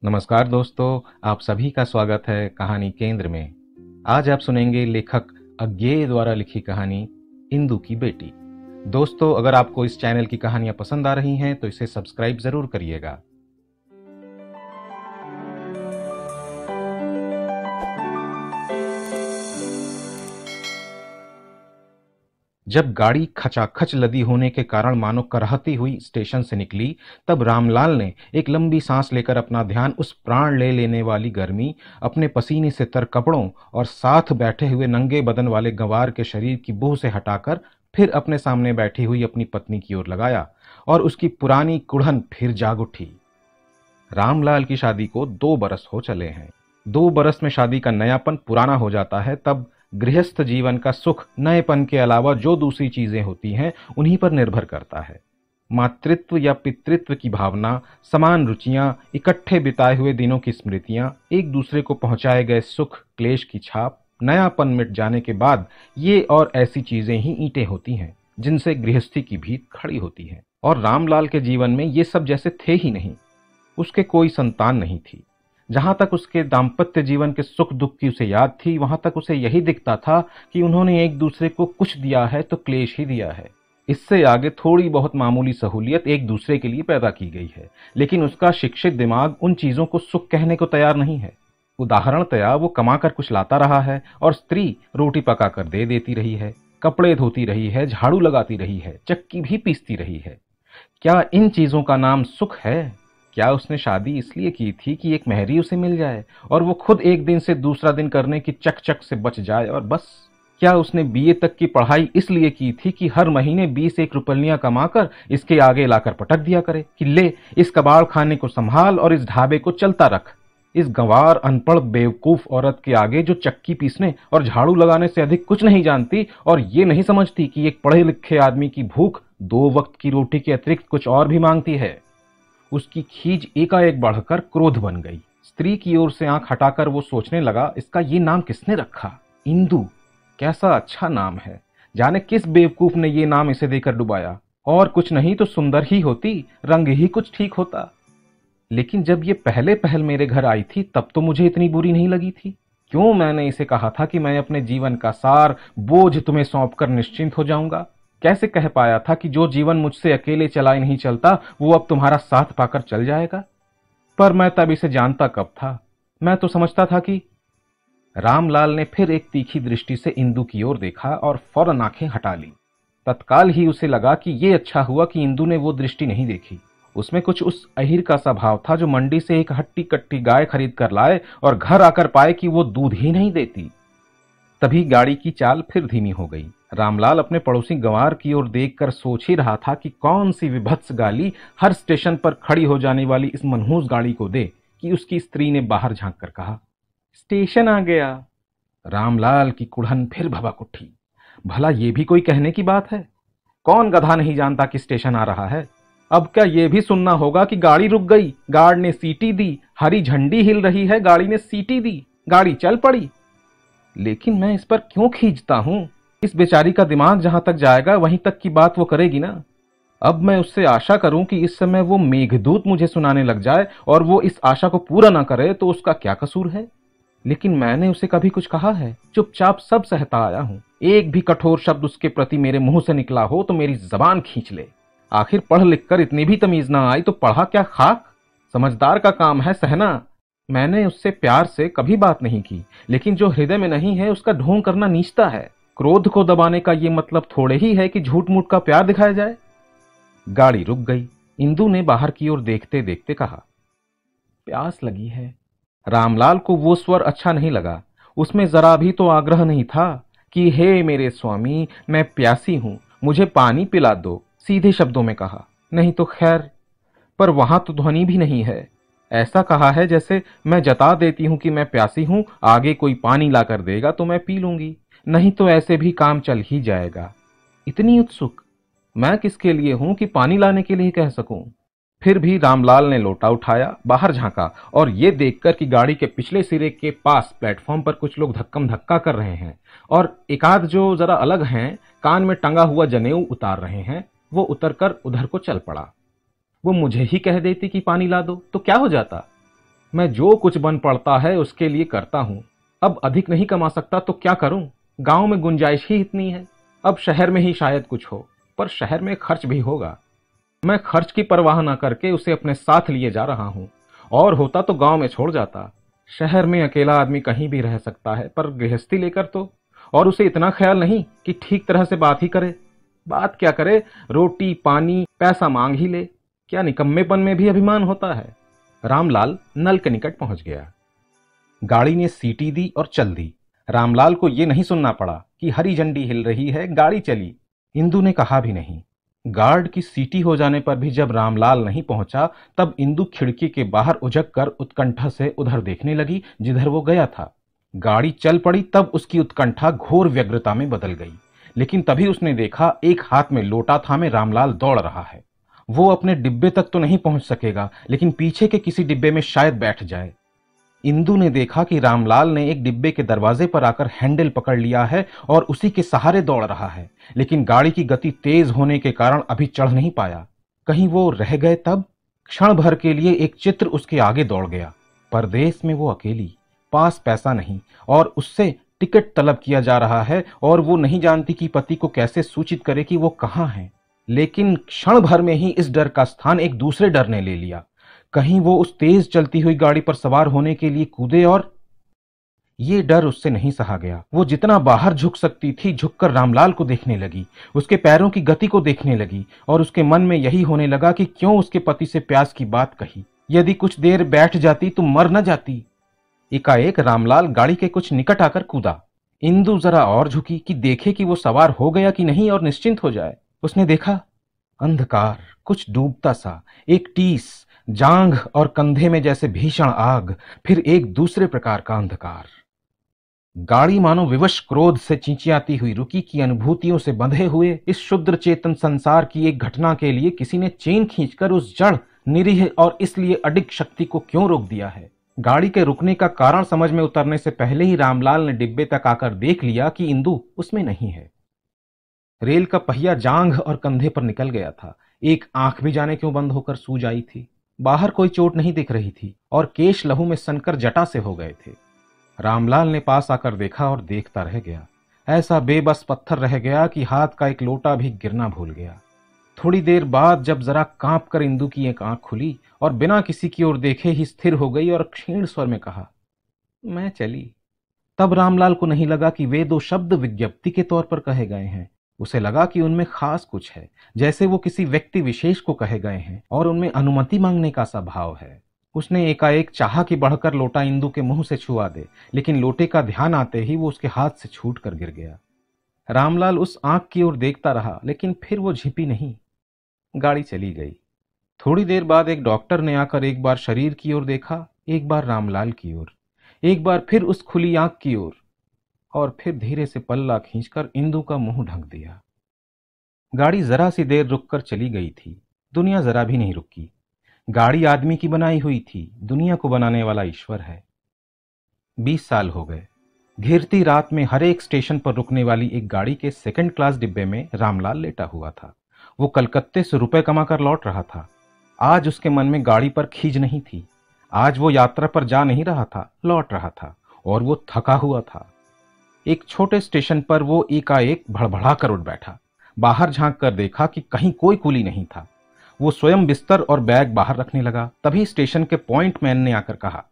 नमस्कार दोस्तों, आप सभी का स्वागत है कहानी केंद्र में। आज आप सुनेंगे लेखक अज्ञेय द्वारा लिखी कहानी इंदु की बेटी। दोस्तों, अगर आपको इस चैनल की कहानियां पसंद आ रही हैं तो इसे सब्सक्राइब जरूर करिएगा। जब गाड़ी खचाखच लदी होने के कारण मानो करहती हुई स्टेशन से निकली, तब रामलाल ने एक लंबी सांस लेकर अपना ध्यान उस प्राण ले लेने वाली गर्मी, अपने पसीने से तर कपड़ों और साथ बैठे हुए नंगे बदन वाले गंवार के शरीर की बूह से हटाकर फिर अपने सामने बैठी हुई अपनी पत्नी की ओर लगाया और उसकी पुरानी कुढ़न फिर जाग उठी। रामलाल की शादी को 2 बरस हो चले हैं। 2 बरस में शादी का नयापन पुराना हो जाता है। तब गृहस्थ जीवन का सुख नएपन के अलावा जो दूसरी चीजें होती हैं उन्हीं पर निर्भर करता है। मातृत्व या पितृत्व की भावना, समान रुचियां, इकट्ठे बिताए हुए दिनों की स्मृतियां, एक दूसरे को पहुंचाए गए सुख क्लेश की छाप, नयापन मिट जाने के बाद ये और ऐसी चीजें ही ईंटें होती हैं जिनसे गृहस्थी की भीत खड़ी होती है। और रामलाल के जीवन में ये सब जैसे थे ही नहीं। उसके कोई संतान नहीं थी। जहां तक उसके दाम्पत्य जीवन के सुख दुख की उसे याद थी, वहां तक उसे यही दिखता था कि उन्होंने एक दूसरे को कुछ दिया है तो क्लेश ही दिया है। इससे आगे थोड़ी बहुत मामूली सहूलियत एक दूसरे के लिए पैदा की गई है, लेकिन उसका शिक्षित दिमाग उन चीजों को सुख कहने को तैयार नहीं है। उदाहरणतया वो कमाकर कुछ लाता रहा है और स्त्री रोटी पकाकर दे देती रही है, कपड़े धोती रही है, झाड़ू लगाती रही है, चक्की भी पीसती रही है। क्या इन चीजों का नाम सुख है? क्या उसने शादी इसलिए की थी कि एक मेहरी उसे मिल जाए और वो खुद एक दिन से दूसरा दिन करने की चक से बच जाए और बस? क्या उसने बीए तक की पढ़ाई इसलिए की थी कि हर महीने 20 रुपलियां कमाकर इसके आगे लाकर पटक दिया करे कि ले इस कबाड़ खाने को संभाल और इस ढाबे को चलता रख? इस गंवार अनपढ़ बेवकूफ औरत के आगे जो चक्की पीसने और झाड़ू लगाने से अधिक कुछ नहीं जानती और ये नहीं समझती कि एक पढ़े लिखे आदमी की भूख 2 वक्त की रोटी के अतिरिक्त कुछ और भी मांगती है। उसकी खीज एकाएक बढ़कर क्रोध बन गई। स्त्री की ओर से आंख हटाकर वो सोचने लगा, इसका ये नाम किसने रखा? इंदु। कैसा अच्छा नाम है। जाने किस बेवकूफ ने ये नाम इसे देकर डुबाया। और कुछ नहीं तो सुंदर ही होती, रंग ही कुछ ठीक होता। लेकिन जब ये पहले पहल मेरे घर आई थी तब तो मुझे इतनी बुरी नहीं लगी थी। क्यों मैंने इसे कहा था कि मैं अपने जीवन का सार बोझ तुम्हें सौंपकर निश्चिंत हो जाऊंगा? कैसे कह पाया था कि जो जीवन मुझसे अकेले चला ही नहीं चलता वो अब तुम्हारा साथ पाकर चल जाएगा? पर मैं तब इसे जानता कब था। मैं तो समझता था कि रामलाल ने फिर एक तीखी दृष्टि से इंदु की ओर देखा और फौरन आंखें हटा ली। तत्काल ही उसे लगा कि ये अच्छा हुआ कि इंदु ने वो दृष्टि नहीं देखी। उसमें कुछ उस अहिर का स्वभाव था जो मंडी से एक हट्टी कट्टी गाय खरीद कर लाए और घर आकर पाए कि वो दूध ही नहीं देती। तभी गाड़ी की चाल फिर धीमी हो गई। रामलाल अपने पड़ोसी गंवार की ओर देखकर सोच ही रहा था कि कौन सी विभत्स गाली हर स्टेशन पर खड़ी हो जाने वाली इस मनहूस गाड़ी को दे कि उसकी स्त्री ने बाहर झांक कर कहा, स्टेशन आ गया। रामलाल की कुड़हन फिर भभक उठी। भला ये भी कोई कहने की बात है? कौन गधा नहीं जानता कि स्टेशन आ रहा है? अब क्या ये भी सुनना होगा कि गाड़ी रुक गई, गार्ड ने सीटी दी, हरी झंडी हिल रही है, गाड़ी ने सीटी दी, गाड़ी चल पड़ी। लेकिन मैं इस पर क्यों खींचता हूं? इस बेचारी का दिमाग जहां तक जाएगा वहीं तक की बात वो करेगी ना। अब मैं उससे आशा करूं कि इस समय वो मेघदूत मुझे सुनाने लग जाए और वो इस आशा को पूरा ना करे तो उसका क्या कसूर है? लेकिन मैंने उसे कभी कुछ कहा है? चुपचाप सब सहता आया हूं। एक भी कठोर शब्द उसके प्रति मेरे मुंह से निकला हो तो मेरी जबान खींच ले। आखिर पढ़ लिख कर इतनी भी तमीज ना आई तो पढ़ा क्या खाक? समझदार का काम है सहना। मैंने उससे प्यार से कभी बात नहीं की, लेकिन जो हृदय में नहीं है उसका ढोंग करना नीचता है। क्रोध को दबाने का ये मतलब थोड़े ही है कि झूठ मूठ का प्यार दिखाया जाए। गाड़ी रुक गई। इंदु ने बाहर की ओर देखते देखते कहा, प्यास लगी है। रामलाल को वो स्वर अच्छा नहीं लगा। उसमें जरा भी तो आग्रह नहीं था कि हे मेरे स्वामी, मैं प्यासी हूं, मुझे पानी पिला दो। सीधे शब्दों में कहा। नहीं तो खैर, पर वहां तो ध्वनि भी नहीं है। ऐसा कहा है जैसे मैं जता देती हूं कि मैं प्यासी हूं, आगे कोई पानी लाकर देगा तो मैं पी लूंगी, नहीं तो ऐसे भी काम चल ही जाएगा। इतनी उत्सुक मैं किसके लिए हूं कि पानी लाने के लिए कह सकूं? फिर भी रामलाल ने लोटा उठाया, बाहर झांका और ये देखकर कि गाड़ी के पिछले सिरे के पास प्लेटफॉर्म पर कुछ लोग धक्कम धक्का कर रहे हैं और एकाध जो जरा अलग हैं, कान में टंगा हुआ जनेऊ उतार रहे हैं, वो उतरकर उधर को चल पड़ा। वो मुझे ही कह देती कि पानी ला दो तो क्या हो जाता? मैं जो कुछ बन पड़ता है उसके लिए करता हूं। अब अधिक नहीं कमा सकता तो क्या करूं? गांव में गुंजाइश ही इतनी है। अब शहर में ही शायद कुछ हो, पर शहर में खर्च भी होगा। मैं खर्च की परवाह न करके उसे अपने साथ लिए जा रहा हूं। और होता तो गांव में छोड़ जाता। शहर में अकेला आदमी कहीं भी रह सकता है, पर गृहस्थी लेकर तो। और उसे इतना ख्याल नहीं कि ठीक तरह से बात ही करे। बात क्या करे, रोटी पानी पैसा मांग ही ले। क्या निकम्मेपन में भी अभिमान होता है। रामलाल नल के निकट पहुंच गया। गाड़ी ने सीटी दी और चल दी। रामलाल को यह नहीं सुनना पड़ा कि हरी झंडी हिल रही है, गाड़ी चली। इंदु ने कहा भी नहीं। गार्ड की सीटी हो जाने पर भी जब रामलाल नहीं पहुंचा, तब इंदु खिड़की के बाहर उजक कर उत्कंठा से उधर देखने लगी जिधर वो गया था। गाड़ी चल पड़ी तब उसकी उत्कंठा घोर व्यग्रता में बदल गई। लेकिन तभी उसने देखा एक हाथ में लोटा थामे रामलाल दौड़ रहा है। वो अपने डिब्बे तक तो नहीं पहुंच सकेगा, लेकिन पीछे के किसी डिब्बे में शायद बैठ जाए। इंदु ने देखा कि रामलाल ने एक डिब्बे के दरवाजे पर आकर हैंडल पकड़ लिया है और उसी के सहारे दौड़ रहा है। लेकिन गाड़ी की गति तेज होने के कारण अभी चढ़ नहीं पाया। कहीं वो रह गए तब? क्षण भर के लिए एक चित्र उसके आगे दौड़ गया। परदेश में वो अकेली, पास पैसा नहीं, और उससे टिकट तलब किया जा रहा है, और वो नहीं जानती कि पति को कैसे सूचित करे कि वो कहाँ है। लेकिन क्षण भर में ही इस डर का स्थान एक दूसरे डर ने ले लिया। कहीं वो उस तेज चलती हुई गाड़ी पर सवार होने के लिए कूदे, और ये डर उससे नहीं सहा गया। वो जितना बाहर झुक सकती थी झुककर रामलाल को देखने लगी, उसके पैरों की गति को देखने लगी, और उसके मन में यही होने लगा कि क्यों उसके पति से प्यास की बात कही। यदि कुछ देर बैठ जाती तो मर न जाती। एकाएक रामलाल गाड़ी के कुछ निकट आकर कूदा। इंदु जरा और झुकी कि देखे कि वो सवार हो गया कि नहीं और निश्चिंत हो जाए। उसने देखा, अंधकार, कुछ डूबता सा, एक टीस, जांघ और कंधे में जैसे भीषण आग, फिर एक दूसरे प्रकार का अंधकार। गाड़ी मानो विवश क्रोध से चिंचियाती हुई रुकी कि अनुभूतियों से बंधे हुए इस शुद्र चेतन संसार की एक घटना के लिए किसी ने चेन खींचकर उस जड़, निरीह और इसलिए अडिग शक्ति को क्यों रोक दिया है। गाड़ी के रुकने का कारण समझ में उतरने से पहले ही रामलाल ने डिब्बे तक आकर देख लिया कि इंदु उसमें नहीं है। रेल का पहिया जांघ और कंधे पर निकल गया था। एक आंख भी जाने क्यों बंद होकर सूज आई थी। बाहर कोई चोट नहीं दिख रही थी और केश लहू में सनकर जटा से हो गए थे। रामलाल ने पास आकर देखा और देखता रह गया। ऐसा बेबस पत्थर रह गया कि हाथ का एक लोटा भी गिरना भूल गया। थोड़ी देर बाद जब जरा कांप कर इंदु की एक आंख खुली और बिना किसी की ओर देखे ही स्थिर हो गई और क्षीण स्वर में कहा, मैं चली। तब रामलाल को नहीं लगा कि वे दो शब्द विज्ञप्ति के तौर पर कहे गए हैं। उसे लगा कि उनमें खास कुछ है, जैसे वो किसी व्यक्ति विशेष को कहे गए हैं और उनमें अनुमति मांगने का सा भाव है। उसने एकाएक चाहा कि बढ़कर लोटा इंदु के मुंह से छुआ दे, लेकिन लोटे का ध्यान आते ही वो उसके हाथ से छूट कर गिर गया। रामलाल उस आंख की ओर देखता रहा, लेकिन फिर वो झिपी नहीं। गाड़ी चली गई। थोड़ी देर बाद एक डॉक्टर ने आकर एक बार शरीर की ओर देखा, एक बार रामलाल की ओर, एक बार फिर उस खुली आंख की ओर, और फिर धीरे से पल्ला खींचकर इंदु का मुंह ढक दिया। गाड़ी जरा सी देर रुककर चली गई थी। दुनिया जरा भी नहीं रुकी। गाड़ी आदमी की बनाई हुई थी, दुनिया को बनाने वाला ईश्वर है। 20 साल हो गए। घिरती रात में हर एक स्टेशन पर रुकने वाली एक गाड़ी के सेकंड क्लास डिब्बे में रामलाल लेटा हुआ था। वो कलकत्ते से रुपए कमाकर लौट रहा था। आज उसके मन में गाड़ी पर खींच नहीं थी। आज वो यात्रा पर जा नहीं रहा था, लौट रहा था, और वो थका हुआ था। एक छोटे स्टेशन पर वो एकाएक भड़बड़ा कर उठ बैठा। बाहर झांक कर देखा कि कहीं कोई कुली नहीं था। वो स्वयं बिस्तर और बैग बाहर रखने लगा। तभी स्टेशन के पॉइंट मैन ने आकर कहा,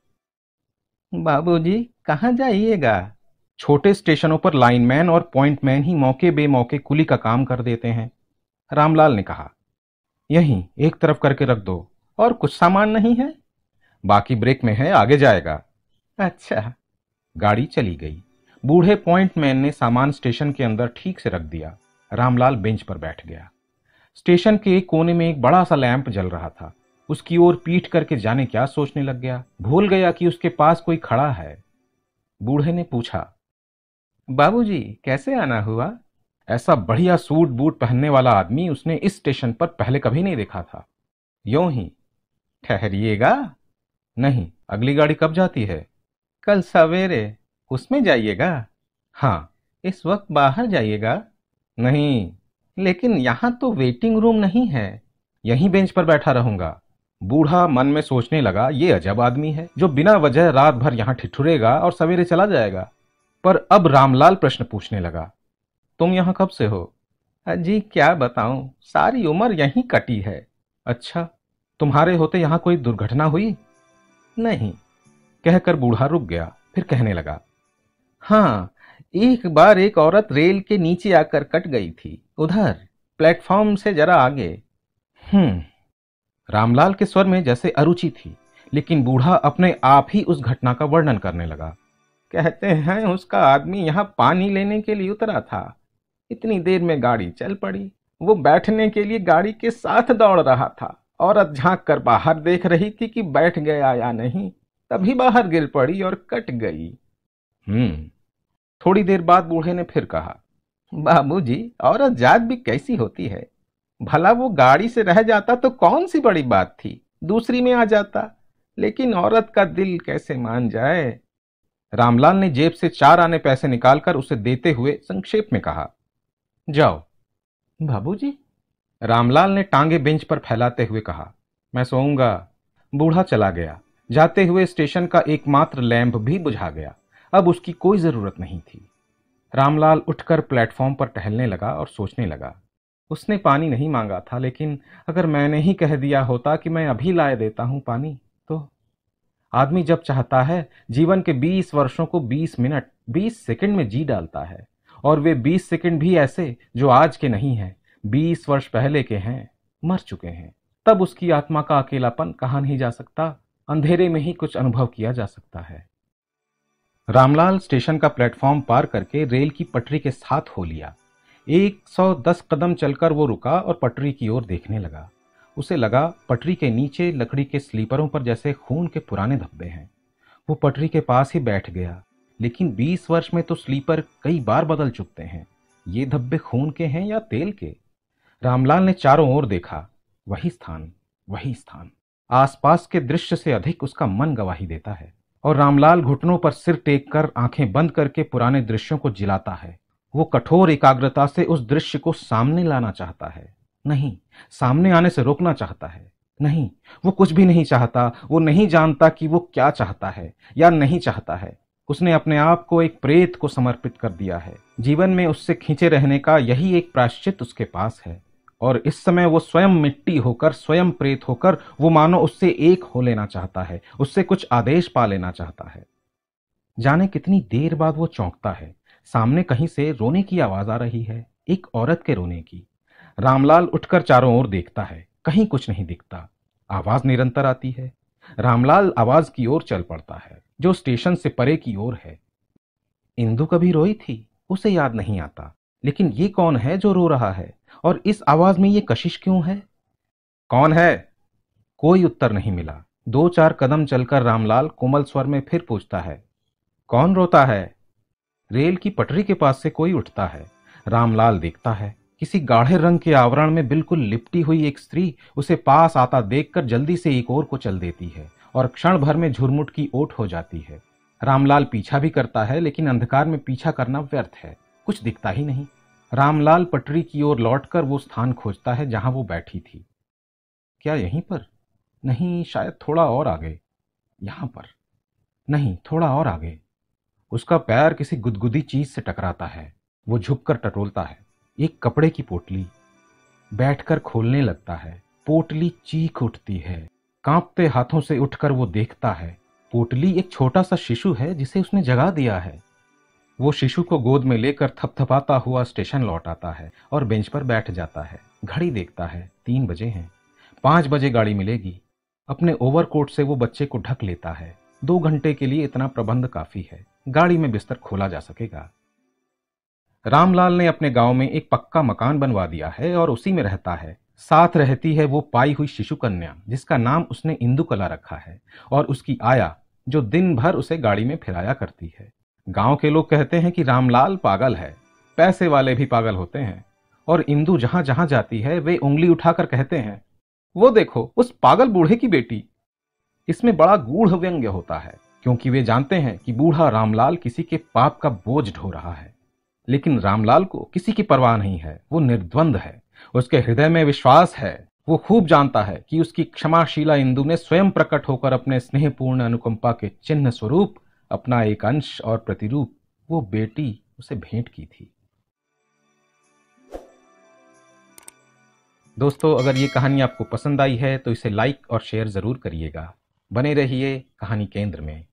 बाबूजी कहाँ जाइएगा? छोटे स्टेशनों पर लाइनमैन और पॉइंट मैन ही मौके बेमौके कुली का काम कर देते हैं। रामलाल ने कहा, यहीं एक तरफ करके रख दो। और कुछ सामान नहीं है? बाकी ब्रेक में है, आगे जाएगा। अच्छा। गाड़ी चली गई। बूढ़े पॉइंट मैन ने सामान स्टेशन के अंदर ठीक से रख दिया। रामलाल बेंच पर बैठ गया। स्टेशन के एक कोने में एक बड़ा सा लैंप जल रहा था। उसकी ओर पीठ करके जाने क्या सोचने लग गया। भूल गया कि उसके पास कोई खड़ा है। बूढ़े ने पूछा, बाबूजी कैसे आना हुआ? ऐसा बढ़िया सूट बूट पहनने वाला आदमी उसने इस स्टेशन पर पहले कभी नहीं देखा था। यूं ही। ठहरिएगा? नहीं। अगली गाड़ी कब जाती है? कल सवेरे। उसमें जाइएगा? हाँ। इस वक्त बाहर जाइएगा? नहीं। लेकिन यहां तो वेटिंग रूम नहीं है। यहीं बेंच पर बैठा रहूंगा। बूढ़ा मन में सोचने लगा, ये अजब आदमी है जो बिना वजह रात भर यहां ठिठुरेगा और सवेरे चला जाएगा। पर अब रामलाल प्रश्न पूछने लगा, तुम यहां कब से हो? जी क्या बताऊं, सारी उम्र यहीं कटी है। अच्छा, तुम्हारे होते यहां कोई दुर्घटना हुई? नहीं, कहकर बूढ़ा रुक गया। फिर कहने लगा, हाँ, एक बार एक औरत रेल के नीचे आकर कट गई थी, उधर प्लेटफॉर्म से जरा आगे। हम्म। रामलाल के स्वर में जैसे अरुचि थी, लेकिन बूढ़ा अपने आप ही उस घटना का वर्णन करने लगा। कहते हैं उसका आदमी यहां पानी लेने के लिए उतरा था, इतनी देर में गाड़ी चल पड़ी। वो बैठने के लिए गाड़ी के साथ दौड़ रहा था। औरत झांक कर बाहर देख रही थी कि बैठ गया या नहीं, तभी बाहर गिर पड़ी और कट गई। थोड़ी देर बाद बूढ़े ने फिर कहा, बाबूजी, औरत जात भी कैसी होती है। भला वो गाड़ी से रह जाता तो कौन सी बड़ी बात थी, दूसरी में आ जाता, लेकिन औरत का दिल कैसे मान जाए। रामलाल ने जेब से 4 आने पैसे निकालकर उसे देते हुए संक्षेप में कहा, जाओ। बाबूजी, रामलाल ने टांगे बेंच पर फैलाते हुए कहा, मैं सोऊंगा। बूढ़ा चला गया। जाते हुए स्टेशन का एकमात्र लैंप भी बुझा गया। अब उसकी कोई जरूरत नहीं थी। रामलाल उठकर प्लेटफॉर्म पर टहलने लगा और सोचने लगा, उसने पानी नहीं मांगा था, लेकिन अगर मैंने ही कह दिया होता कि मैं अभी लाए देता हूं पानी, तो आदमी जब चाहता है जीवन के 20 वर्षों को 20 मिनट 20 सेकंड में जी डालता है, और वे 20 सेकंड भी ऐसे जो आज के नहीं हैं, 20 वर्ष पहले के हैं, मर चुके हैं। तब उसकी आत्मा का अकेलापन कहा नहीं जा सकता, अंधेरे में ही कुछ अनुभव किया जा सकता है। रामलाल स्टेशन का प्लेटफॉर्म पार करके रेल की पटरी के साथ हो लिया। 110 कदम चलकर वो रुका और पटरी की ओर देखने लगा। उसे लगा पटरी के नीचे लकड़ी के स्लीपरों पर जैसे खून के पुराने धब्बे हैं। वो पटरी के पास ही बैठ गया, लेकिन 20 वर्ष में तो स्लीपर कई बार बदल चुकते हैं। ये धब्बे खून के हैं या तेल के? रामलाल ने चारों ओर देखा। वही स्थान, वही स्थान। आसपास के दृश्य से अधिक उसका मन गवाही देता है, और रामलाल घुटनों पर सिर टेक कर आंखें बंद करके पुराने दृश्यों को जिलाता है। वो कठोर एकाग्रता से उस दृश्य को सामने लाना चाहता है, नहीं, सामने आने से रोकना चाहता है। नहीं, वो कुछ भी नहीं चाहता। वो नहीं जानता कि वो क्या चाहता है या नहीं चाहता है। उसने अपने आप को एक प्रेत को समर्पित कर दिया है। जीवन में उससे खींचे रहने का यही एक प्रायश्चित उसके पास है, और इस समय वो स्वयं मिट्टी होकर, स्वयं प्रेत होकर, वो मानो उससे एक हो लेना चाहता है, उससे कुछ आदेश पा लेना चाहता है। जाने कितनी देर बाद वो चौंकता है। सामने कहीं से रोने की आवाज आ रही है, एक औरत के रोने की। रामलाल उठकर चारों ओर देखता है, कहीं कुछ नहीं दिखता। आवाज निरंतर आती है। रामलाल आवाज की ओर चल पड़ता है, जो स्टेशन से परे की ओर है। इंदु कभी रोई थी, उसे याद नहीं आता, लेकिन ये कौन है जो रो रहा है, और इस आवाज में ये कशिश क्यों है? कौन है? कोई उत्तर नहीं मिला। 2-4 कदम चलकर रामलाल कोमल स्वर में फिर पूछता है, कौन रोता है? रेल की पटरी के पास से कोई उठता है। रामलाल देखता है, किसी गाढ़े रंग के आवरण में बिल्कुल लिपटी हुई एक स्त्री उसे पास आता देखकर जल्दी से एक ओर को चल देती है और क्षण भर में झुरमुट की ओट हो जाती है। रामलाल पीछा भी करता है, लेकिन अंधकार में पीछा करना व्यर्थ है, कुछ दिखता ही नहीं। रामलाल पटरी की ओर लौटकर वो स्थान खोजता है जहां वो बैठी थी। क्या यहीं पर? नहीं, शायद थोड़ा और आगे। यहां पर नहीं, थोड़ा और आगे। उसका पैर किसी गुदगुदी चीज से टकराता है। वो झुककर टटोलता है। एक कपड़े की पोटली। बैठकर खोलने लगता है। पोटली चीख उठती है। कांपते हाथों से उठकर वो देखता है, पोटली एक छोटा सा शिशु है जिसे उसने जगा दिया है। वो शिशु को गोद में लेकर थपथपाता हुआ स्टेशन लौट आता है और बेंच पर बैठ जाता है। घड़ी देखता है, 3 बजे हैं। 5 बजे गाड़ी मिलेगी। अपने ओवरकोट से वो बच्चे को ढक लेता है। 2 घंटे के लिए इतना प्रबंध काफी है। गाड़ी में बिस्तर खोला जा सकेगा। रामलाल ने अपने गांव में एक पक्का मकान बनवा दिया है और उसी में रहता है। साथ रहती है वो पाई हुई शिशु कन्या, जिसका नाम उसने इंदुकला रखा है, और उसकी आया, जो दिन भर उसे गाड़ी में फिराया करती है। गांव के लोग कहते हैं कि रामलाल पागल है। पैसे वाले भी पागल होते हैं, और इंदु जहां जहां जाती है वे उंगली उठाकर कहते हैं, वो देखो उस पागल बूढ़े की बेटी। इसमें बड़ा गूढ़ व्यंग्य होता है, क्योंकि वे जानते हैं कि बूढ़ा रामलाल किसी के पाप का बोझ ढो रहा है। लेकिन रामलाल को किसी की परवाह नहीं है। वो निर्द्वंद है। उसके हृदय में विश्वास है वो खूब जानता है कि उसकी क्षमाशीला इंदु ने स्वयं प्रकट होकर अपने स्नेहपूर्ण अनुकंपा के चिन्ह स्वरूप अपना एक अंश और प्रतिरूप, वो बेटी, उसे भेंट की थी। दोस्तों, अगर ये कहानी आपको पसंद आई है तो इसे लाइक और शेयर ज़रूर करिएगा। बने रहिए कहानी केंद्र में।